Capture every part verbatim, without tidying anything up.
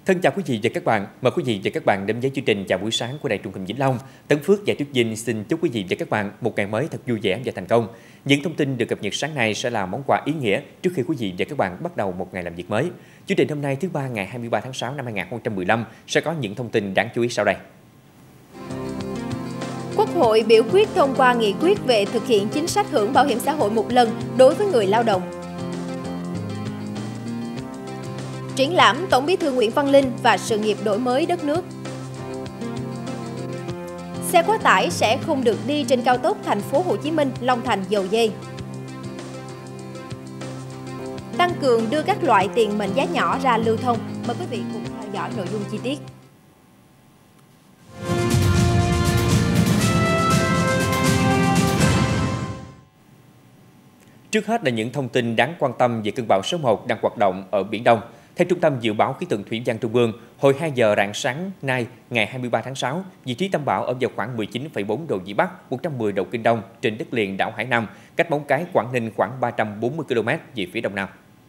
Thân chào quý vị và các bạn, mời quý vị và các bạn đến với chương trình chào buổi sáng của Đài Truyền hình Vĩnh Long. Tấn Phước và Tuyết Vinh xin chúc quý vị và các bạn một ngày mới thật vui vẻ và thành công. Những thông tin được cập nhật sáng nay sẽ là món quà ý nghĩa trước khi quý vị và các bạn bắt đầu một ngày làm việc mới. Chương trình hôm nay thứ ba ngày hai mươi ba tháng sáu năm hai nghìn không trăm mười lăm sẽ có những thông tin đáng chú ý sau đây. Quốc hội biểu quyết thông qua nghị quyết về thực hiện chính sách hưởng bảo hiểm xã hội một lần đối với người lao động. Triển lãm Tổng Bí thư Nguyễn Văn Linh và sự nghiệp đổi mới đất nước. Xe quá tải sẽ không được đi trên cao tốc thành phố Hồ Chí Minh, Long Thành, Dầu Giây. Tăng cường đưa các loại tiền mệnh giá nhỏ ra lưu thông. Mời quý vị cùng theo dõi nội dung chi tiết. Trước hết là những thông tin đáng quan tâm về cơn bão số một đang hoạt động ở Biển Đông. Theo Trung tâm Dự báo Khí tượng Thủy văn Trung ương, hồi hai giờ rạng sáng nay, ngày hai mươi ba tháng sáu, vị trí tâm bão ở vào khoảng mười chín phẩy bốn độ Vĩ Bắc, một trăm mười độ Kinh Đông trên đất liền đảo Hải Nam, cách Móng Cái, Quảng Ninh khoảng ba trăm bốn mươi ki lô mét về phía đông nam.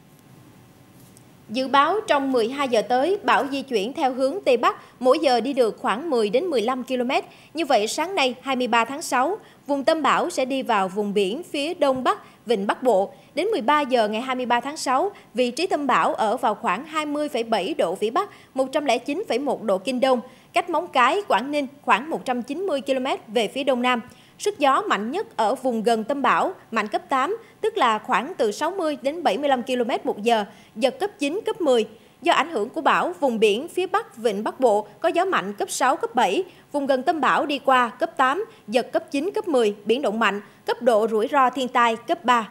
Dự báo trong mười hai giờ tới, bão di chuyển theo hướng Tây Bắc, mỗi giờ đi được khoảng mười đến mười lăm ki lô mét. Như vậy, sáng nay hai mươi ba tháng sáu, vùng tâm bão sẽ đi vào vùng biển phía đông bắc, vịnh Bắc Bộ. Đến mười ba giờ ngày hai mươi ba tháng sáu, vị trí tâm bão ở vào khoảng hai mươi phẩy bảy độ Vĩ Bắc, một trăm lẻ chín phẩy một độ Kinh Đông, cách Móng Cái, Quảng Ninh khoảng một trăm chín mươi ki lô mét về phía đông nam. Sức gió mạnh nhất ở vùng gần tâm bão, mạnh cấp tám, tức là khoảng từ sáu mươi đến bảy mươi lăm ki lô mét một giờ, giật cấp chín, cấp mười. Do ảnh hưởng của bão, vùng biển phía Bắc vịnh Bắc Bộ có gió mạnh cấp sáu, cấp bảy, vùng gần tâm bão đi qua cấp tám, giật cấp chín, cấp mười, biển động mạnh, cấp độ rủi ro thiên tai cấp ba.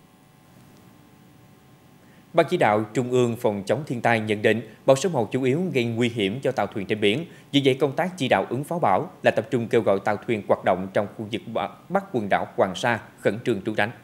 Ban chỉ đạo Trung ương phòng chống thiên tai nhận định bão số một chủ yếu gây nguy hiểm cho tàu thuyền trên biển. Vì vậy, công tác chỉ đạo ứng phó bão là tập trung kêu gọi tàu thuyền hoạt động trong khu vực Bắc quần đảo Hoàng Sa khẩn trương trú tránh.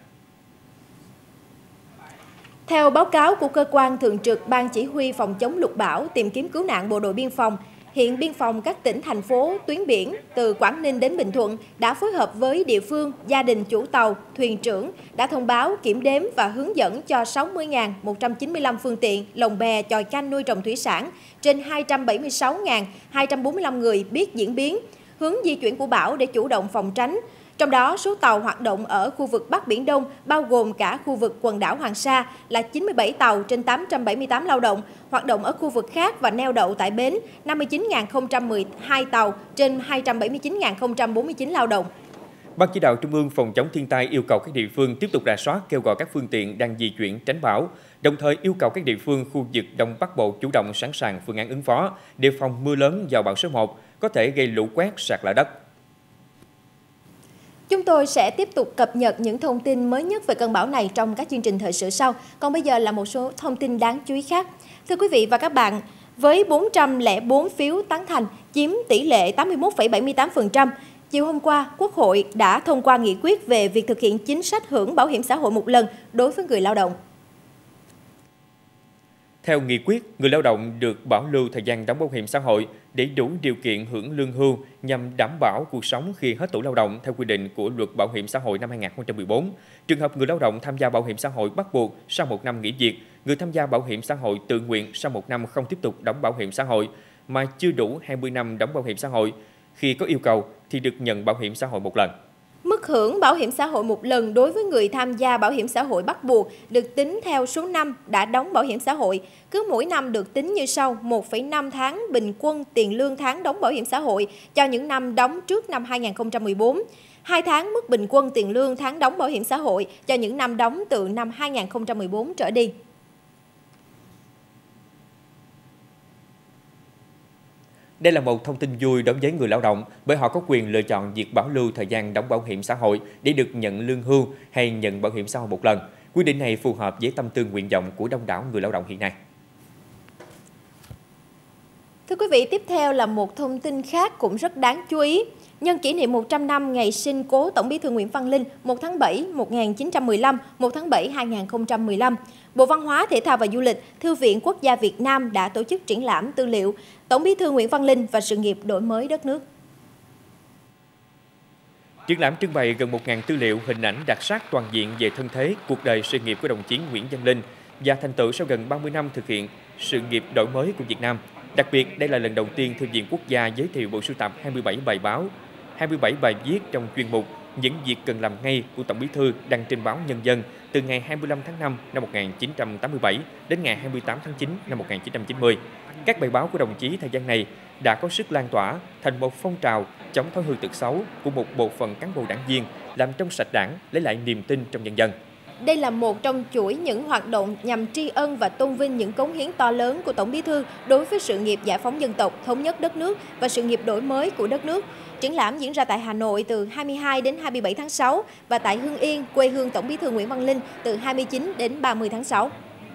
Theo báo cáo của cơ quan thường trực Ban Chỉ huy phòng chống lụt bão, tìm kiếm cứu nạn Bộ đội Biên phòng, hiện biên phòng các tỉnh, thành phố, tuyến biển từ Quảng Ninh đến Bình Thuận đã phối hợp với địa phương, gia đình chủ tàu, thuyền trưởng đã thông báo, kiểm đếm và hướng dẫn cho sáu mươi nghìn một trăm chín mươi lăm phương tiện, lồng bè, chòi canh nuôi trồng thủy sản, trên hai trăm bảy mươi sáu nghìn hai trăm bốn mươi lăm người biết diễn biến, hướng di chuyển của bão để chủ động phòng tránh. Trong đó, số tàu hoạt động ở khu vực Bắc Biển Đông, bao gồm cả khu vực quần đảo Hoàng Sa, là chín mươi bảy tàu trên tám trăm bảy mươi tám lao động, hoạt động ở khu vực khác và neo đậu tại bến năm mươi chín nghìn không trăm mười hai tàu trên hai trăm bảy mươi chín nghìn không trăm bốn mươi chín lao động. Ban chỉ đạo Trung ương phòng chống thiên tai yêu cầu các địa phương tiếp tục rà soát, kêu gọi các phương tiện đang di chuyển tránh bão, đồng thời yêu cầu các địa phương khu vực Đông Bắc Bộ chủ động sẵn sàng phương án ứng phó, đề phòng mưa lớn vào bão số một có thể gây lũ quét, sạt lở đất. Chúng tôi sẽ tiếp tục cập nhật những thông tin mới nhất về cơn bão này trong các chương trình thời sự sau. Còn bây giờ là một số thông tin đáng chú ý khác. Thưa quý vị và các bạn, với bốn trăm lẻ bốn phiếu tán thành, chiếm tỷ lệ tám mươi mốt phẩy bảy mươi tám phần trăm, chiều hôm qua, Quốc hội đã thông qua nghị quyết về việc thực hiện chính sách hưởng bảo hiểm xã hội một lần đối với người lao động. Theo nghị quyết, người lao động được bảo lưu thời gian đóng bảo hiểm xã hội để đủ điều kiện hưởng lương hưu nhằm đảm bảo cuộc sống khi hết tuổi lao động theo quy định của Luật Bảo hiểm xã hội năm hai nghìn không trăm mười bốn. Trường hợp người lao động tham gia bảo hiểm xã hội bắt buộc sau một năm nghỉ việc, người tham gia bảo hiểm xã hội tự nguyện sau một năm không tiếp tục đóng bảo hiểm xã hội mà chưa đủ hai mươi năm đóng bảo hiểm xã hội, khi có yêu cầu thì được nhận bảo hiểm xã hội một lần. Mức hưởng bảo hiểm xã hội một lần đối với người tham gia bảo hiểm xã hội bắt buộc được tính theo số năm đã đóng bảo hiểm xã hội. Cứ mỗi năm được tính như sau: một phẩy năm tháng bình quân tiền lương tháng đóng bảo hiểm xã hội cho những năm đóng trước năm hai nghìn không trăm mười bốn. hai tháng mức bình quân tiền lương tháng đóng bảo hiểm xã hội cho những năm đóng từ năm hai nghìn không trăm mười bốn trở đi. Đây là một thông tin vui đối với người lao động bởi họ có quyền lựa chọn việc bảo lưu thời gian đóng bảo hiểm xã hội để được nhận lương hưu hay nhận bảo hiểm xã hội một lần. Quy định này phù hợp với tâm tư nguyện vọng của đông đảo người lao động hiện nay. Thưa quý vị, tiếp theo là một thông tin khác cũng rất đáng chú ý. Nhân kỷ niệm một trăm năm ngày sinh cố Tổng Bí thư Nguyễn Văn Linh một tháng bảy một nghìn chín trăm mười lăm, một tháng bảy hai nghìn không trăm mười lăm, Bộ Văn hóa, Thể thao và Du lịch, Thư viện Quốc gia Việt Nam đã tổ chức triển lãm tư liệu Tổng Bí thư Nguyễn Văn Linh và sự nghiệp đổi mới đất nước. Triển lãm trưng bày gần một nghìn tư liệu, hình ảnh đặc sắc toàn diện về thân thế, cuộc đời, sự nghiệp của đồng chí Nguyễn Văn Linh và thành tựu sau gần ba mươi năm thực hiện sự nghiệp đổi mới của Việt Nam. Đặc biệt, đây là lần đầu tiên Thư viện Quốc gia giới thiệu bộ sưu tập hai mươi bảy bài báo, hai mươi bảy bài viết trong chuyên mục Những việc cần làm ngay của Tổng Bí thư đăng trên báo Nhân dân từ ngày hai mươi lăm tháng năm năm một nghìn chín trăm tám mươi bảy đến ngày hai mươi tám tháng chín năm một nghìn chín trăm chín mươi. Các bài báo của đồng chí thời gian này đã có sức lan tỏa thành một phong trào chống thói hư tật xấu của một bộ phận cán bộ đảng viên, làm trong sạch Đảng, lấy lại niềm tin trong nhân dân. Đây là một trong chuỗi những hoạt động nhằm tri ân và tôn vinh những cống hiến to lớn của Tổng Bí thư đối với sự nghiệp giải phóng dân tộc, thống nhất đất nước và sự nghiệp đổi mới của đất nước. Triển lãm diễn ra tại Hà Nội từ hai mươi hai đến hai mươi bảy tháng sáu và tại Hưng Yên, quê hương Tổng Bí thư Nguyễn Văn Linh từ hai mươi chín đến ba mươi tháng sáu.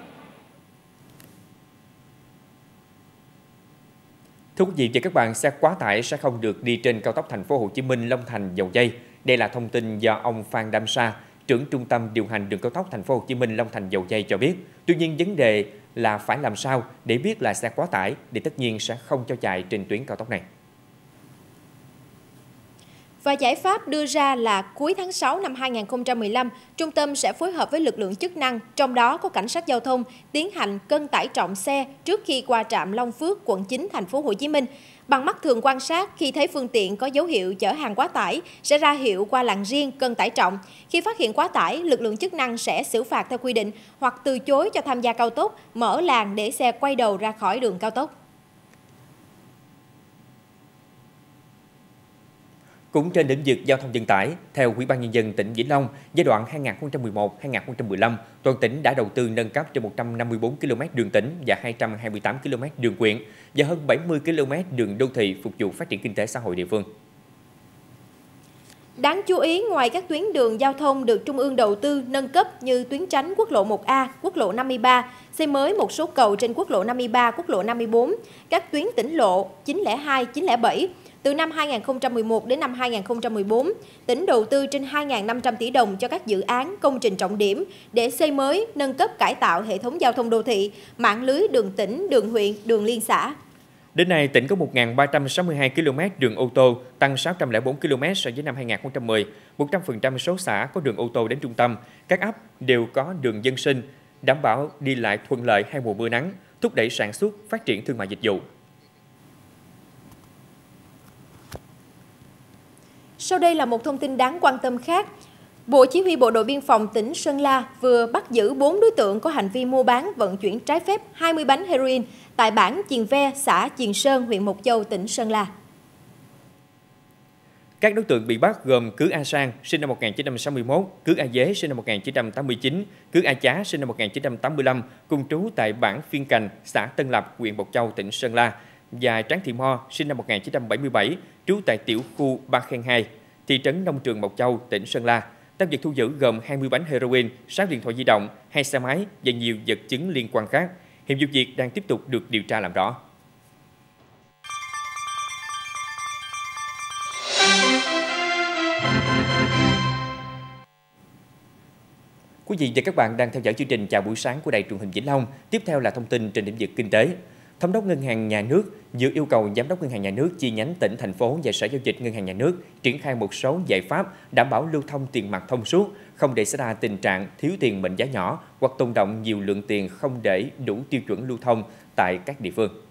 Thưa quý vị và các bạn, xe quá tải sẽ không được đi trên cao tốc Thành phố Hồ Chí Minh Long Thành Dầu Giây. Đây là thông tin do ông Phan Đam Sa, trưởng trung tâm điều hành đường cao tốc Thành phố Hồ Chí Minh Long Thành Dầu Giây cho biết. Tuy nhiên, vấn đề là phải làm sao để biết là xe quá tải thì tất nhiên sẽ không cho chạy trên tuyến cao tốc này. Và giải pháp đưa ra là cuối tháng sáu năm hai nghìn không trăm mười lăm, trung tâm sẽ phối hợp với lực lượng chức năng, trong đó có cảnh sát giao thông, tiến hành cân tải trọng xe trước khi qua trạm Long Phước, quận chín, Thành phố Hồ Chí Minh. Bằng mắt thường quan sát, khi thấy phương tiện có dấu hiệu chở hàng quá tải, sẽ ra hiệu qua làn riêng cân tải trọng. Khi phát hiện quá tải, lực lượng chức năng sẽ xử phạt theo quy định hoặc từ chối cho tham gia cao tốc, mở làn để xe quay đầu ra khỏi đường cao tốc. Cũng trên lĩnh vực giao thông vận tải, theo Ủy ban Nhân dân tỉnh Vĩnh Long, giai đoạn hai nghìn không trăm mười một đến hai nghìn không trăm mười lăm, toàn tỉnh đã đầu tư nâng cấp cho một trăm năm mươi tư ki lô mét đường tỉnh và hai trăm hai mươi tám ki lô mét đường huyện và hơn bảy mươi ki lô mét đường đô thị phục vụ phát triển kinh tế xã hội địa phương. Đáng chú ý, ngoài các tuyến đường giao thông được Trung ương đầu tư nâng cấp như tuyến tránh quốc lộ một A, quốc lộ năm mươi ba, xây mới một số cầu trên quốc lộ năm mươi ba, quốc lộ năm mươi tư, các tuyến tỉnh lộ chín không hai, chín không bảy. Từ năm hai nghìn không trăm mười một đến năm hai nghìn không trăm mười bốn, tỉnh đầu tư trên hai nghìn năm trăm tỷ đồng cho các dự án công trình trọng điểm để xây mới, nâng cấp cải tạo hệ thống giao thông đô thị, mạng lưới đường tỉnh, đường huyện, đường liên xã. Đến nay, tỉnh có một nghìn ba trăm sáu mươi hai ki lô mét đường ô tô, tăng sáu trăm lẻ bốn ki lô mét so với năm hai nghìn không trăm mười. một trăm phần trăm số xã có đường ô tô đến trung tâm, các ấp đều có đường dân sinh, đảm bảo đi lại thuận lợi hai mùa mưa nắng, thúc đẩy sản xuất, phát triển thương mại dịch vụ. Sau đây là một thông tin đáng quan tâm khác. Bộ Chỉ huy Bộ đội Biên phòng tỉnh Sơn La vừa bắt giữ bốn đối tượng có hành vi mua bán vận chuyển trái phép hai mươi bánh heroin tại bản Chiền Ve, xã Chiền Sơn, huyện Mộc Châu, tỉnh Sơn La. Các đối tượng bị bắt gồm Cứ A Sang, sinh năm một nghìn chín trăm sáu mươi mốt, Cứ A Dế, sinh năm một nghìn chín trăm tám mươi chín, Cứ A Chá, sinh năm một nghìn chín trăm tám mươi lăm, cùng trú tại bản Phiên Cành, xã Tân Lập, huyện Mộc Châu, tỉnh Sơn La, và Tráng Thị Mo, sinh năm một nghìn chín trăm bảy mươi bảy, trú tại tiểu khu Ba Khen hai, thị trấn Nông Trường, Mộc Châu, tỉnh Sơn La. Tăng vật thu giữ gồm hai mươi bánh heroin, sáu điện thoại di động, hai xe máy và nhiều vật chứng liên quan khác. Hiện vụ việc đang tiếp tục được điều tra làm rõ. Quý vị và các bạn đang theo dõi chương trình Chào buổi sáng của Đài Truyền hình Vĩnh Long. Tiếp theo là thông tin trên lĩnh vực kinh tế. Thống đốc Ngân hàng Nhà nước vừa yêu cầu Giám đốc Ngân hàng Nhà nước chi nhánh tỉnh, thành phố và Sở Giao dịch Ngân hàng Nhà nước triển khai một số giải pháp đảm bảo lưu thông tiền mặt thông suốt, không để xảy ra tình trạng thiếu tiền mệnh giá nhỏ hoặc tồn đọng nhiều lượng tiền không để đủ tiêu chuẩn lưu thông tại các địa phương.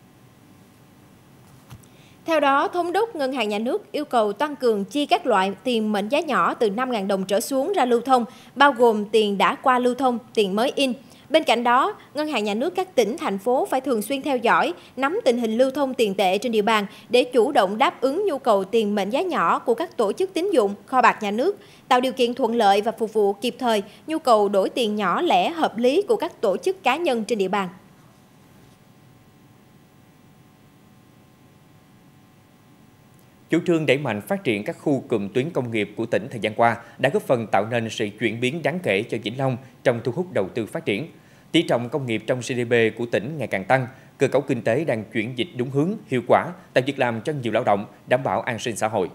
Theo đó, Thống đốc Ngân hàng Nhà nước yêu cầu tăng cường chi các loại tiền mệnh giá nhỏ từ năm nghìn đồng trở xuống ra lưu thông, bao gồm tiền đã qua lưu thông, tiền mới in. Bên cạnh đó, Ngân hàng Nhà nước các tỉnh, thành phố phải thường xuyên theo dõi, nắm tình hình lưu thông tiền tệ trên địa bàn để chủ động đáp ứng nhu cầu tiền mệnh giá nhỏ của các tổ chức tín dụng, kho bạc nhà nước, tạo điều kiện thuận lợi và phục vụ kịp thời nhu cầu đổi tiền nhỏ lẻ hợp lý của các tổ chức cá nhân trên địa bàn. Chủ trương đẩy mạnh phát triển các khu cụm tuyến công nghiệp của tỉnh thời gian qua đã góp phần tạo nên sự chuyển biến đáng kể cho Vĩnh Long trong thu hút đầu tư phát triển. Tỷ trọng công nghiệp trong giê đê pê của tỉnh ngày càng tăng, cơ cấu kinh tế đang chuyển dịch đúng hướng, hiệu quả, tạo việc làm cho nhiều lao động, đảm bảo an sinh xã hội.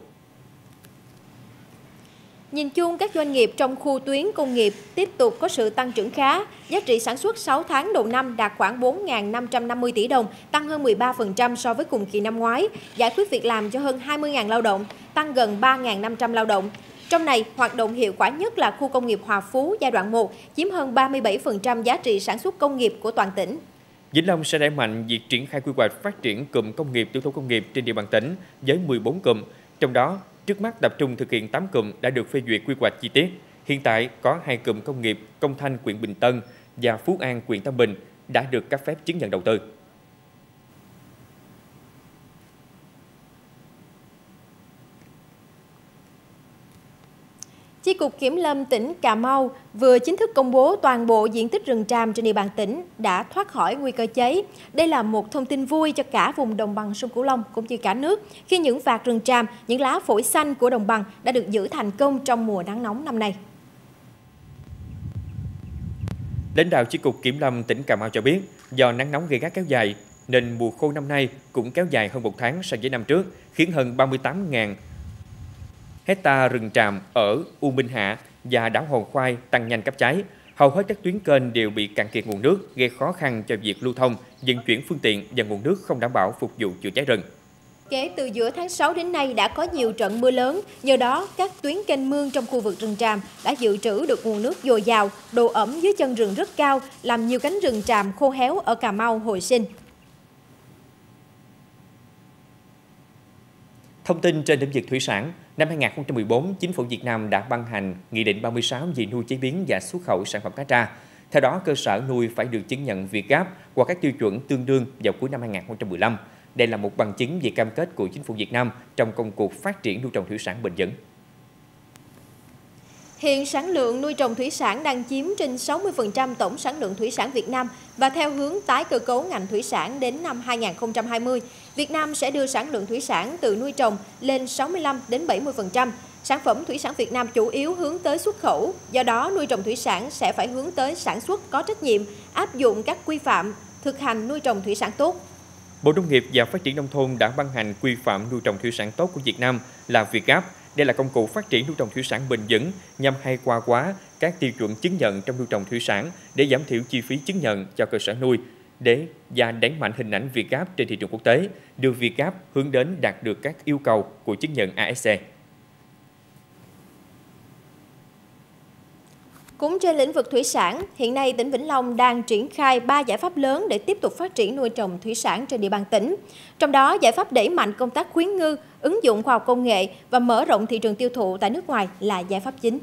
Nhìn chung, các doanh nghiệp trong khu tuyến công nghiệp tiếp tục có sự tăng trưởng khá. Giá trị sản xuất sáu tháng đầu năm đạt khoảng bốn nghìn năm trăm năm mươi tỷ đồng, tăng hơn mười ba phần trăm so với cùng kỳ năm ngoái, giải quyết việc làm cho hơn hai mươi nghìn lao động, tăng gần ba nghìn năm trăm lao động. Trong này, hoạt động hiệu quả nhất là khu công nghiệp Hòa Phú giai đoạn một, chiếm hơn ba mươi bảy phần trăm giá trị sản xuất công nghiệp của toàn tỉnh. Vĩnh Long sẽ đẩy mạnh việc triển khai quy hoạch phát triển cụm công nghiệp tiểu thủ công nghiệp trên địa bàn tỉnh với mười bốn cụm, trong đó trước mắt tập trung thực hiện tám cụm đã được phê duyệt quy hoạch chi tiết. Hiện tại có hai cụm công nghiệp Công Thanh huyện Bình Tân và Phú An huyện Tam Bình đã được cấp phép chứng nhận đầu tư. Chi cục Kiểm lâm tỉnh Cà Mau vừa chính thức công bố toàn bộ diện tích rừng tràm trên địa bàn tỉnh đã thoát khỏi nguy cơ cháy. Đây là một thông tin vui cho cả vùng đồng bằng sông Cửu Long cũng như cả nước, khi những vạt rừng tràm, những lá phổi xanh của đồng bằng đã được giữ thành công trong mùa nắng nóng năm nay. Lãnh đạo Chi cục Kiểm lâm tỉnh Cà Mau cho biết, do nắng nóng gay gắt kéo dài, nên mùa khô năm nay cũng kéo dài hơn một tháng so với năm trước, khiến hơn ba mươi tám nghìn hecta rừng tràm ở U Minh Hạ và đảo Hòn Khoai tăng nhanh cấp cháy. Hầu hết các tuyến kênh đều bị cạn kiệt nguồn nước, gây khó khăn cho việc lưu thông, vận chuyển phương tiện và nguồn nước không đảm bảo phục vụ chữa cháy rừng. Kể từ giữa tháng sáu đến nay đã có nhiều trận mưa lớn, nhờ đó các tuyến kênh mương trong khu vực rừng tràm đã dự trữ được nguồn nước dồi dào, độ ẩm dưới chân rừng rất cao, làm nhiều cánh rừng tràm khô héo ở Cà Mau hồi sinh. Thông tin trên lĩnh vực thủy sản, năm hai nghìn không trăm mười bốn, Chính phủ Việt Nam đã ban hành Nghị định ba mươi sáu về nuôi chế biến và xuất khẩu sản phẩm cá tra. Theo đó, cơ sở nuôi phải được chứng nhận Việt Gáp hoặc các tiêu chuẩn tương đương vào cuối năm hai nghìn không trăm mười lăm. Đây là một bằng chứng về cam kết của Chính phủ Việt Nam trong công cuộc phát triển nuôi trồng thủy sản bền vững. Hiện sản lượng nuôi trồng thủy sản đang chiếm trên sáu mươi phần trăm tổng sản lượng thủy sản Việt Nam và theo hướng tái cơ cấu ngành thủy sản đến năm hai nghìn không trăm hai mươi, Việt Nam sẽ đưa sản lượng thủy sản từ nuôi trồng lên sáu mươi lăm đến bảy mươi phần trăm. Sản phẩm thủy sản Việt Nam chủ yếu hướng tới xuất khẩu, do đó nuôi trồng thủy sản sẽ phải hướng tới sản xuất có trách nhiệm, áp dụng các quy phạm, thực hành nuôi trồng thủy sản tốt. Bộ Nông nghiệp và Phát triển Nông thôn đã ban hành quy phạm nuôi trồng thủy sản tốt của Việt Nam là Việt Gáp. Đây là công cụ phát triển nuôi trồng thủy sản bền vững nhằm hài hòa hóa các tiêu chuẩn chứng nhận trong nuôi trồng thủy sản để giảm thiểu chi phí chứng nhận cho cơ sở nuôi, để và đẩy mạnh hình ảnh Việt Gáp trên thị trường quốc tế, đưa Việt Gáp hướng đến đạt được các yêu cầu của chứng nhận a ét xê. Cũng trên lĩnh vực thủy sản, hiện nay tỉnh Vĩnh Long đang triển khai ba giải pháp lớn để tiếp tục phát triển nuôi trồng thủy sản trên địa bàn tỉnh. Trong đó, giải pháp đẩy mạnh công tác khuyến ngư, ứng dụng khoa học công nghệ và mở rộng thị trường tiêu thụ tại nước ngoài là giải pháp chính.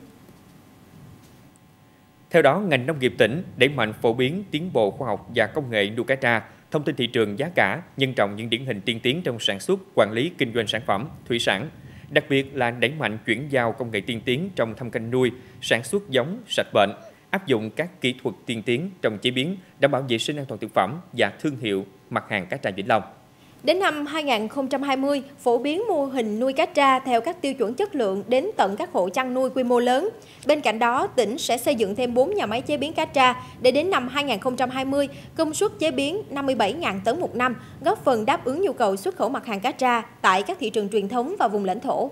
Theo đó, ngành nông nghiệp tỉnh đẩy mạnh phổ biến tiến bộ khoa học và công nghệ nuôi cá tra, thông tin thị trường giá cả, nhân trọng những điển hình tiên tiến trong sản xuất, quản lý, kinh doanh sản phẩm thủy sản. Đặc biệt là đẩy mạnh chuyển giao công nghệ tiên tiến trong thâm canh nuôi, sản xuất giống sạch bệnh, áp dụng các kỹ thuật tiên tiến trong chế biến, đảm bảo vệ sinh an toàn thực phẩm và thương hiệu mặt hàng cá tra Vĩnh Long. Đến năm hai nghìn không trăm hai mươi, phổ biến mô hình nuôi cá tra theo các tiêu chuẩn chất lượng đến tận các hộ chăn nuôi quy mô lớn. Bên cạnh đó, tỉnh sẽ xây dựng thêm bốn nhà máy chế biến cá tra để đến năm hai nghìn không trăm hai mươi, công suất chế biến năm mươi bảy nghìn tấn một năm, góp phần đáp ứng nhu cầu xuất khẩu mặt hàng cá tra tại các thị trường truyền thống và vùng lãnh thổ.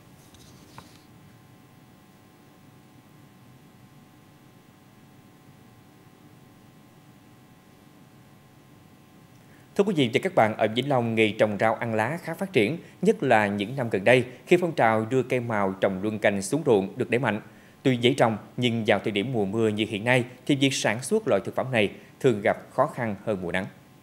Thưa quý vị và các bạn, ở Vĩnh Long, nghề trồng rau ăn lá khá phát triển, nhất là những năm gần đây khi phong trào đưa cây màu trồng luân canh xuống ruộng được đẩy mạnh. Tuy dễ trồng, nhưng vào thời điểm mùa mưa như hiện nay thì việc sản xuất loại thực phẩm này thường gặp khó khăn hơn mùa nắng.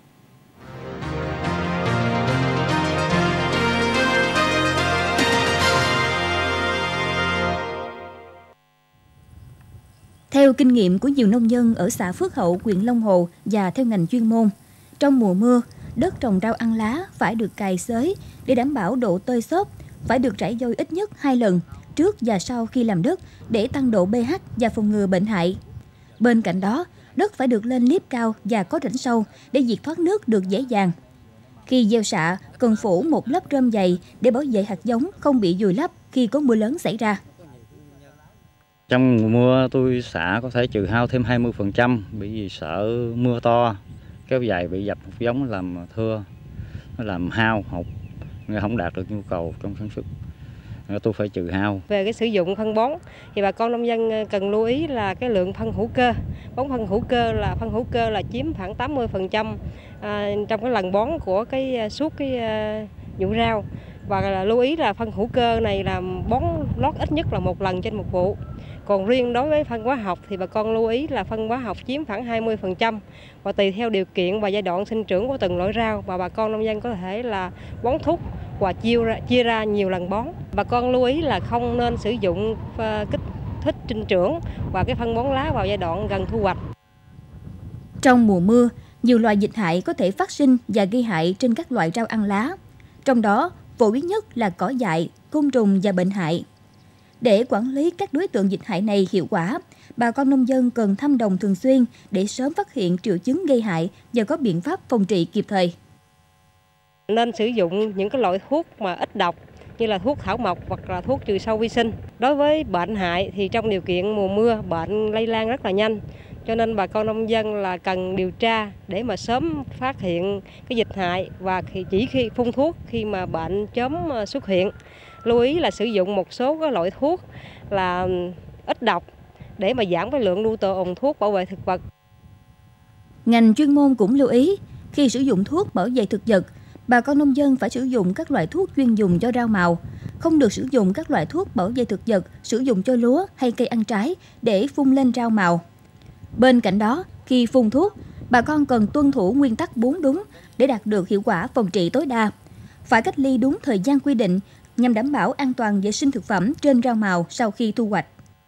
Theo kinh nghiệm của nhiều nông dân ở xã Phước Hậu, huyện Long Hồ và theo ngành chuyên môn, trong mùa mưa, đất trồng rau ăn lá phải được cày xới để đảm bảo độ tơi xốp, phải được rải vôi ít nhất hai lần trước và sau khi làm đất để tăng độ pH và phòng ngừa bệnh hại. Bên cạnh đó, đất phải được lên liếp cao và có rãnh sâu để việc thoát nước được dễ dàng. Khi gieo xạ, cần phủ một lớp rơm dày để bảo vệ hạt giống không bị vùi lấp khi có mưa lớn xảy ra. Trong mùa mưa tôi xạ có thể trừ hao thêm hai mươi phần trăm bởi vì sợ mưa to kéo dài bị dập hạt giống làm thưa, nó làm hao hụt, không đạt được nhu cầu trong sản xuất. Tôi phải trừ hao. Về cái sử dụng phân bón thì bà con nông dân cần lưu ý là cái lượng phân hữu cơ. Bón phân hữu cơ là phân hữu cơ là chiếm khoảng tám mươi phần trăm à, trong cái lần bón của cái suốt cái uh, vụ rau. Và là lưu ý là phân hữu cơ này là bón lót ít nhất là một lần trên một vụ. Còn riêng đối với phân hóa học thì bà con lưu ý là phân hóa học chiếm khoảng hai mươi phần trăm, và tùy theo điều kiện và giai đoạn sinh trưởng của từng loại rau và bà con nông dân có thể là bón thúc và chia ra, chia ra nhiều lần bón. Bà con lưu ý là không nên sử dụng kích thích sinh trưởng và cái phân bón lá vào giai đoạn gần thu hoạch. Trong mùa mưa, nhiều loài dịch hại có thể phát sinh và gây hại trên các loại rau ăn lá. Trong đó, phổ biến nhất là cỏ dại, côn trùng và bệnh hại. Để quản lý các đối tượng dịch hại này hiệu quả, bà con nông dân cần thăm đồng thường xuyên để sớm phát hiện triệu chứng gây hại và có biện pháp phòng trị kịp thời. Nên sử dụng những cái loại thuốc mà ít độc như là thuốc thảo mộc hoặc là thuốc trừ sâu vi sinh. Đối với bệnh hại thì trong điều kiện mùa mưa bệnh lây lan rất là nhanh, cho nên bà con nông dân là cần điều tra để mà sớm phát hiện cái dịch hại và chỉ khi phun thuốc khi mà bệnh chớm xuất hiện. Lưu ý là sử dụng một số cái loại thuốc là ít độc để mà giảm cái lượng lưu tồn thuốc bảo vệ thực vật. Ngành chuyên môn cũng lưu ý khi sử dụng thuốc bảo vệ thực vật, bà con nông dân phải sử dụng các loại thuốc chuyên dùng cho rau màu, không được sử dụng các loại thuốc bảo vệ thực vật sử dụng cho lúa hay cây ăn trái để phun lên rau màu. Bên cạnh đó, khi phun thuốc, bà con cần tuân thủ nguyên tắc bốn đúng để đạt được hiệu quả phòng trị tối đa. Phải cách ly đúng thời gian quy định nhằm đảm bảo an toàn vệ sinh thực phẩm trên rau màu sau khi thu hoạch.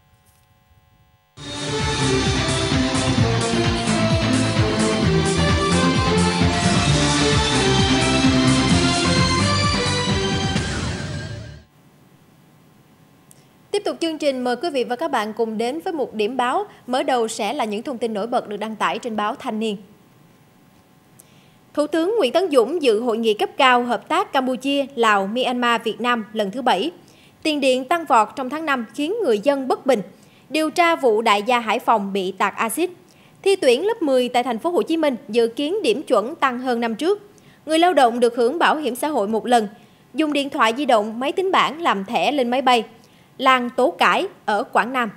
Tiếp tục chương trình, mời quý vị và các bạn cùng đến với một điểm báo. Mở đầu sẽ là những thông tin nổi bật được đăng tải trên báo Thanh niên. Thủ tướng Nguyễn Tấn Dũng dự hội nghị cấp cao hợp tác Campuchia, Lào, Myanmar, Việt Nam lần thứ bảy. Tiền điện tăng vọt trong tháng năm khiến người dân bất bình. Điều tra vụ đại gia Hải Phòng bị tạt axit. Thi tuyển lớp mười tại thành phố Hồ Chí Minh dự kiến điểm chuẩn tăng hơn năm trước. Người lao động được hưởng bảo hiểm xã hội một lần. Dùng điện thoại di động, máy tính bảng làm thẻ lên máy bay. Làng tố cải ở Quảng Nam.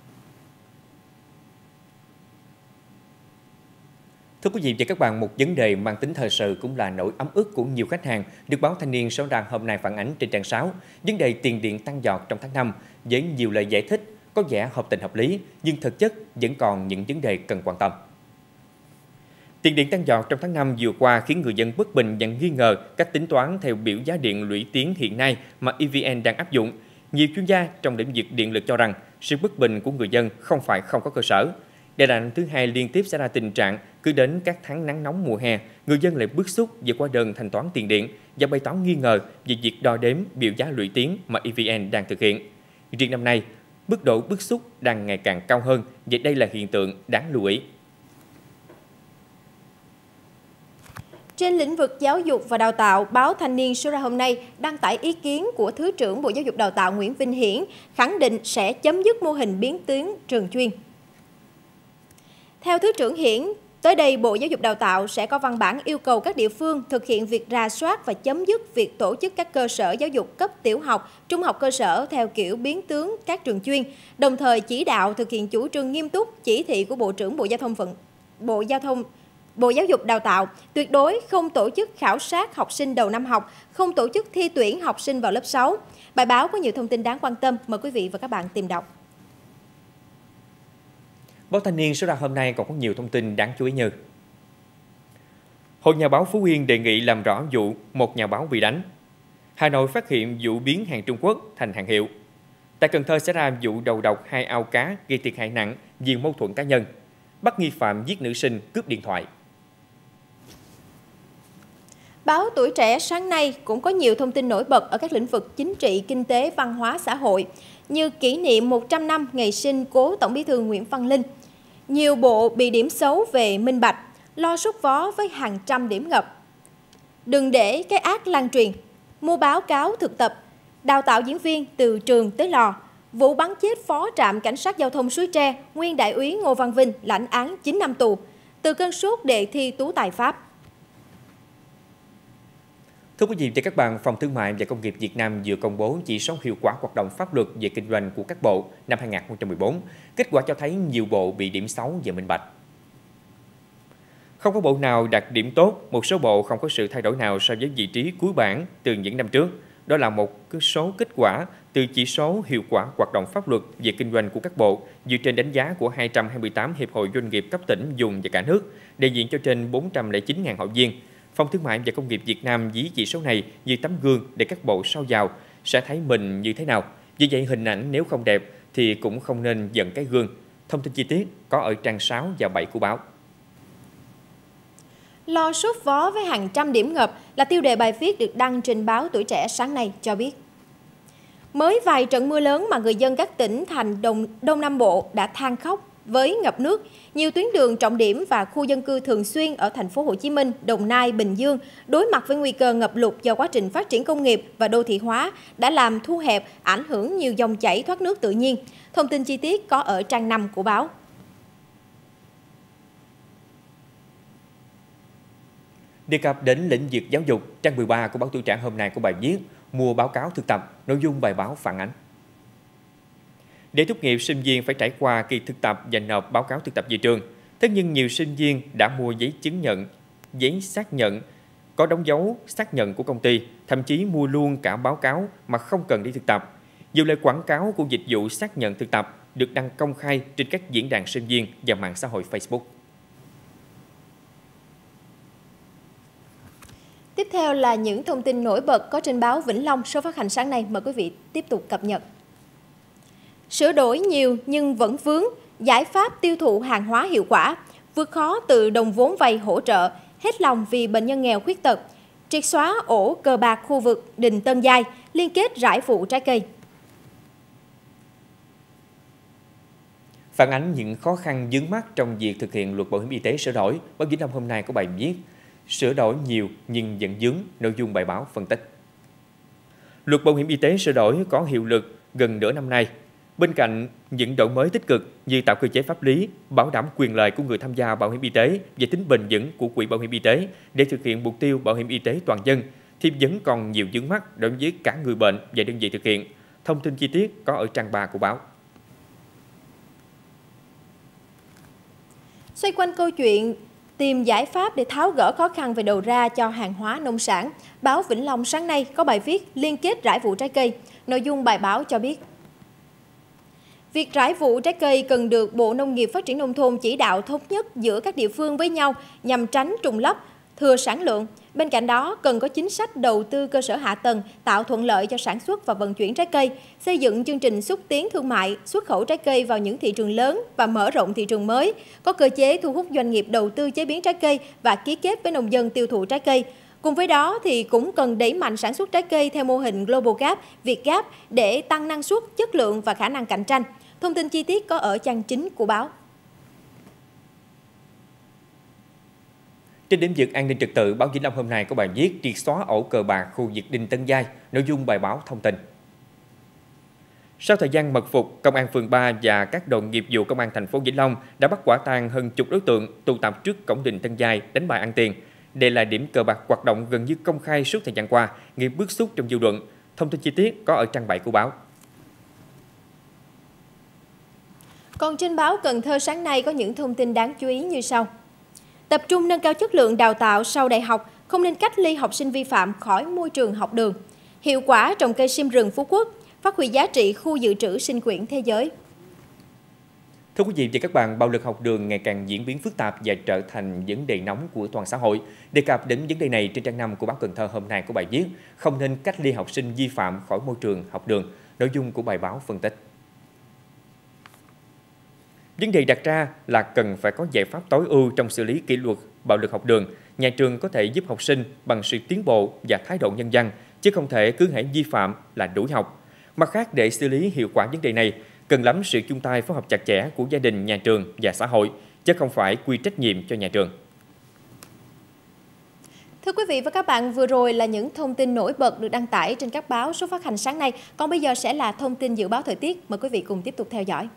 Thưa quý vị và các bạn, một vấn đề mang tính thời sự cũng là nỗi ấm ức của nhiều khách hàng được báo Thanh niên số ra hôm nay phản ánh trên trang sáu. Vấn đề tiền điện tăng giọt trong tháng năm với nhiều lời giải thích có vẻ hợp tình hợp lý, nhưng thực chất vẫn còn những vấn đề cần quan tâm. Tiền điện tăng giọt trong tháng năm vừa qua khiến người dân bất bình và nghi ngờ cách tính toán theo biểu giá điện lũy tiến hiện nay mà e vê en đang áp dụng. Nhiều chuyên gia trong lĩnh vực điện lực cho rằng sự bất bình của người dân không phải không có cơ sở. Đây là năm thứ hai liên tiếp xảy ra tình trạng cứ đến các tháng nắng nóng mùa hè, người dân lại bức xúc về hóa đơn thanh toán tiền điện và bày tỏ nghi ngờ về việc đo đếm biểu giá lũy tiến mà e vê en đang thực hiện. Riêng năm nay, mức độ bức xúc đang ngày càng cao hơn và đây là hiện tượng đáng lưu ý. Trên lĩnh vực giáo dục và đào tạo, báo Thanh niên số ra hôm nay đăng tải ý kiến của Thứ trưởng Bộ Giáo dục Đào tạo Nguyễn Vinh Hiển khẳng định sẽ chấm dứt mô hình biến tướng trường chuyên. Theo Thứ trưởng Hiển, tới đây Bộ Giáo dục Đào tạo sẽ có văn bản yêu cầu các địa phương thực hiện việc rà soát và chấm dứt việc tổ chức các cơ sở giáo dục cấp tiểu học, trung học cơ sở theo kiểu biến tướng các trường chuyên, đồng thời chỉ đạo thực hiện chủ trương nghiêm túc chỉ thị của Bộ trưởng Bộ Giao thông Vận Bộ Giao thông Bộ Giáo dục Đào tạo, tuyệt đối không tổ chức khảo sát học sinh đầu năm học, không tổ chức thi tuyển học sinh vào lớp sáu. Bài báo có nhiều thông tin đáng quan tâm, mời quý vị và các bạn tìm đọc. Báo Thanh niên số ra hôm nay còn có nhiều thông tin đáng chú ý như: Hội Nhà báo Phú Yên đề nghị làm rõ vụ một nhà báo bị đánh. Hà Nội phát hiện vụ biến hàng Trung Quốc thành hàng hiệu. Tại Cần Thơ xảy ra vụ đầu độc hai ao cá gây thiệt hại nặng vì mâu thuẫn cá nhân. Bắt nghi phạm giết nữ sinh cướp điện thoại. Báo Tuổi Trẻ sáng nay cũng có nhiều thông tin nổi bật ở các lĩnh vực chính trị, kinh tế, văn hóa, xã hội, như kỷ niệm một trăm năm ngày sinh cố Tổng Bí thư Nguyễn Văn Linh. Nhiều bộ bị điểm xấu về minh bạch, lo sút vó với hàng trăm điểm ngập. Đừng để cái ác lan truyền, mua báo cáo thực tập, đào tạo diễn viên từ trường tới lò. Vụ bắn chết phó trạm cảnh sát giao thông Suối Tre, nguyên đại úy Ngô Văn Vinh lãnh án chín năm tù. Từ cơn sốt đề thi tú tài Pháp. Thưa quý vị và các bạn, Phòng Thương mại và Công nghiệp Việt Nam vừa công bố chỉ số hiệu quả hoạt động pháp luật về kinh doanh của các bộ năm hai nghìn không trăm mười bốn. Kết quả cho thấy nhiều bộ bị điểm xấu về minh bạch. Không có bộ nào đạt điểm tốt, một số bộ không có sự thay đổi nào so với vị trí cuối bảng từ những năm trước. Đó là một số kết quả từ từ chỉ số hiệu quả hoạt động pháp luật về kinh doanh của các bộ dựa trên đánh giá của hai trăm hai mươi tám hiệp hội doanh nghiệp cấp tỉnh, vùng và cả nước, đại diện cho trên bốn trăm lẻ chín nghìn hội viên. Phòng Thương mại và Công nghiệp Việt Nam ví chỉ số này như tấm gương để các bộ sau vào sẽ thấy mình như thế nào. Vì vậy, hình ảnh nếu không đẹp thì cũng không nên giận cái gương. Thông tin chi tiết có ở trang sáu và bảy của báo. Lo sốt vó với hàng trăm điểm ngập là tiêu đề bài viết được đăng trên báo Tuổi Trẻ sáng nay cho biết. Mới vài trận mưa lớn mà người dân các tỉnh thành Đông, Đông Nam Bộ đã than khóc với ngập nước. Nhiều tuyến đường trọng điểm và khu dân cư thường xuyên ở thành phố Hồ Chí Minh, Đồng Nai, Bình Dương đối mặt với nguy cơ ngập lụt do quá trình phát triển công nghiệp và đô thị hóa đã làm thu hẹp, ảnh hưởng nhiều dòng chảy thoát nước tự nhiên. Thông tin chi tiết có ở trang năm của báo. Đề cập đến lĩnh vực giáo dục, trang mười ba của báo Tuổi Trẻ hôm nay có bài viết mua báo cáo thực tập, nội dung bài báo phản ánh. Để tốt nghiệp, sinh viên phải trải qua kỳ thực tập và nộp báo cáo thực tập về trường. Thế nhưng nhiều sinh viên đã mua giấy chứng nhận, giấy xác nhận, có đóng dấu xác nhận của công ty, thậm chí mua luôn cả báo cáo mà không cần đi thực tập. Nhiều lời quảng cáo của dịch vụ xác nhận thực tập được đăng công khai trên các diễn đàn sinh viên và mạng xã hội Facebook. Tiếp theo là những thông tin nổi bật có trên báo Vĩnh Long số phát hành sáng nay. Mời quý vị tiếp tục cập nhật. Sửa đổi nhiều nhưng vẫn vướng, giải pháp tiêu thụ hàng hóa hiệu quả, vượt khó từ đồng vốn vay hỗ trợ, hết lòng vì bệnh nhân nghèo khuyết tật, triệt xóa ổ cờ bạc khu vực Đình Tân Giai, liên kết rải vụ trái cây. Phản ánh những khó khăn vướng mắc trong việc thực hiện luật bảo hiểm y tế sửa đổi, báo Vĩnh Long hôm nay có bài viết sửa đổi nhiều nhưng vẫn vướng, nội dung bài báo phân tích. Luật bảo hiểm y tế sửa đổi có hiệu lực gần nửa năm nay. Bên cạnh những đổi mới tích cực như tạo cơ chế pháp lý, bảo đảm quyền lợi của người tham gia bảo hiểm y tế và tính bền vững của quỹ bảo hiểm y tế để thực hiện mục tiêu bảo hiểm y tế toàn dân, thì vẫn còn nhiều vướng mắc đối với cả người bệnh và đơn vị thực hiện. Thông tin chi tiết có ở trang ba của báo. Xoay quanh câu chuyện tìm giải pháp để tháo gỡ khó khăn về đầu ra cho hàng hóa nông sản, báo Vĩnh Long sáng nay có bài viết liên kết rải vụ trái cây. Nội dung bài báo cho biết, việc rải vụ trái cây cần được Bộ Nông nghiệp Phát triển Nông thôn chỉ đạo thống nhất giữa các địa phương với nhau nhằm tránh trùng lắp, thừa sản lượng. Bên cạnh đó, cần có chính sách đầu tư cơ sở hạ tầng, tạo thuận lợi cho sản xuất và vận chuyển trái cây, xây dựng chương trình xúc tiến thương mại, xuất khẩu trái cây vào những thị trường lớn và mở rộng thị trường mới, có cơ chế thu hút doanh nghiệp đầu tư chế biến trái cây và ký kết với nông dân tiêu thụ trái cây. Cùng với đó thì cũng cần đẩy mạnh sản xuất trái cây theo mô hình Global Gap, Việt Gap để tăng năng suất, chất lượng và khả năng cạnh tranh. Thông tin chi tiết có ở trang chính của báo. Trên lĩnh vực an ninh trật tự, báo Vĩnh Long hôm nay có bài viết triệt xóa ổ cờ bạc khu vực Đình Tân Giai, nội dung bài báo thông tin. Sau thời gian mật phục, Công an phường ba và các đội nghiệp vụ Công an thành phố Vĩnh Long đã bắt quả tang hơn chục đối tượng tụ tập trước cổng Đình Tân Giai đánh bài ăn tiền. Đây là điểm cờ bạc hoạt động gần như công khai suốt thời gian qua, gây bức xúc trong dư luận. Thông tin chi tiết có ở trang bảy của báo. Còn trên báo Cần Thơ sáng nay có những thông tin đáng chú ý như sau. Tập trung nâng cao chất lượng đào tạo sau đại học, không nên cách ly học sinh vi phạm khỏi môi trường học đường. Hiệu quả trồng cây sim rừng Phú Quốc, phát huy giá trị khu dự trữ sinh quyển thế giới. Thưa quý vị và các bạn, bạo lực học đường ngày càng diễn biến phức tạp và trở thành vấn đề nóng của toàn xã hội. Đề cập đến vấn đề này trên trang năm của báo Cần Thơ hôm nay có bài viết không nên cách ly học sinh vi phạm khỏi môi trường học đường. Nội dung của bài báo phân tích. Vấn đề đặt ra là cần phải có giải pháp tối ưu trong xử lý kỷ luật bạo lực học đường. Nhà trường có thể giúp học sinh bằng sự tiến bộ và thái độ nhân văn, chứ không thể cứ hễ vi phạm là đuổi học. Mặt khác, để xử lý hiệu quả vấn đề này, cần lắm sự chung tay phối hợp chặt chẽ của gia đình, nhà trường và xã hội, chứ không phải quy trách nhiệm cho nhà trường. Thưa quý vị và các bạn, vừa rồi là những thông tin nổi bật được đăng tải trên các báo số phát hành sáng nay. Còn bây giờ sẽ là thông tin dự báo thời tiết. Mời quý vị cùng tiếp tục theo dõi.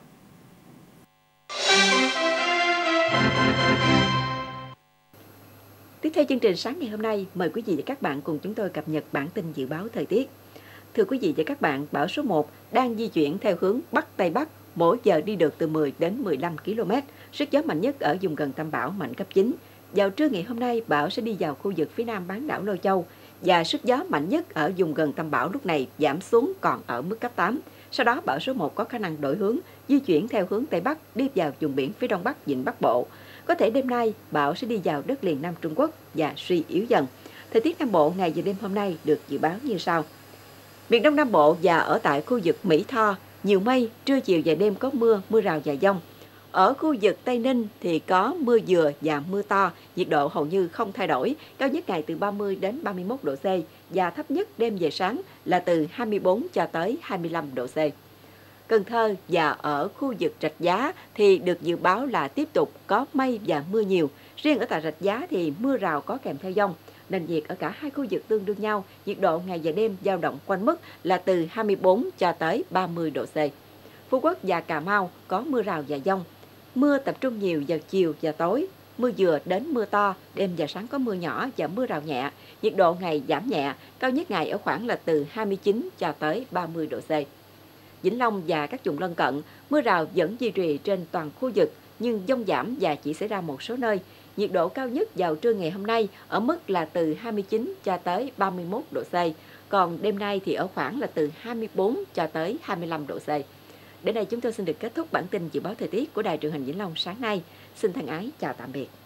Tiếp theo chương trình sáng ngày hôm nay, mời quý vị và các bạn cùng chúng tôi cập nhật bản tin dự báo thời tiết. Thưa quý vị và các bạn, bão số một đang di chuyển theo hướng Bắc Tây Bắc, mỗi giờ đi được từ mười đến mười lăm ki lô mét, sức gió mạnh nhất ở vùng gần tâm bão mạnh cấp chín. Vào trưa ngày hôm nay, bão sẽ đi vào khu vực phía nam bán đảo Lôi Châu và sức gió mạnh nhất ở vùng gần tâm bão lúc này giảm xuống còn ở mức cấp tám. Sau đó bão số một có khả năng đổi hướng, di chuyển theo hướng Tây Bắc đi vào vùng biển phía Đông Bắc Vịnh Bắc Bộ. Có thể đêm nay bão sẽ đi vào đất liền Nam Trung Quốc và suy yếu dần. Thời tiết Nam Bộ ngày và đêm hôm nay được dự báo như sau. Miền Đông Nam Bộ và ở tại khu vực Mỹ Tho, nhiều mây, trưa chiều và đêm có mưa, mưa rào và dông. Ở khu vực Tây Ninh thì có mưa vừa và mưa to, nhiệt độ hầu như không thay đổi, cao nhất ngày từ ba mươi đến ba mươi mốt độ C và thấp nhất đêm về sáng là từ hai mươi bốn cho tới hai mươi lăm độ C. Cần Thơ và ở khu vực Rạch Giá thì được dự báo là tiếp tục có mây và mưa nhiều. Riêng ở tại Rạch Giá thì mưa rào có kèm theo dông. Nền nhiệt ở cả hai khu vực tương đương nhau, nhiệt độ ngày và đêm dao động quanh mức là từ hai mươi bốn cho tới ba mươi độ C. Phú Quốc và Cà Mau có mưa rào và dông. Mưa tập trung nhiều vào chiều và tối, mưa vừa đến mưa to, đêm và sáng có mưa nhỏ và mưa rào nhẹ. Nhiệt độ ngày giảm nhẹ, cao nhất ngày ở khoảng là từ hai mươi chín cho tới ba mươi độ C. Vĩnh Long và các vùng lân cận, mưa rào vẫn duy trì trên toàn khu vực, nhưng dông giảm và chỉ xảy ra một số nơi. Nhiệt độ cao nhất vào trưa ngày hôm nay ở mức là từ hai mươi chín cho tới ba mươi mốt độ C, còn đêm nay thì ở khoảng là từ hai mươi bốn cho tới hai mươi lăm độ C. Đến đây chúng tôi xin được kết thúc bản tin dự báo thời tiết của Đài Truyền hình Vĩnh Long sáng nay. Xin thân ái chào tạm biệt.